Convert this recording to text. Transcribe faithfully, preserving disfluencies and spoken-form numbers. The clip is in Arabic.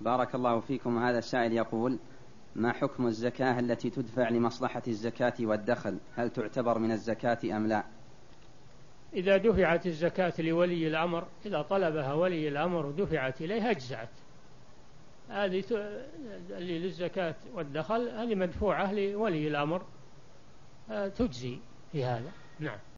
بارك الله فيكم. هذا السائل يقول: ما حكم الزكاة التي تدفع لمصلحة الزكاة والدخل؟ هل تعتبر من الزكاة أم لا؟ إذا دفعت الزكاة لولي الأمر، إذا طلبها ولي الأمر ودفعت إليه أجزعت. هذه اللي للزكاة والدخل هذه مدفوعة لولي الأمر، تجزي في هذا. نعم.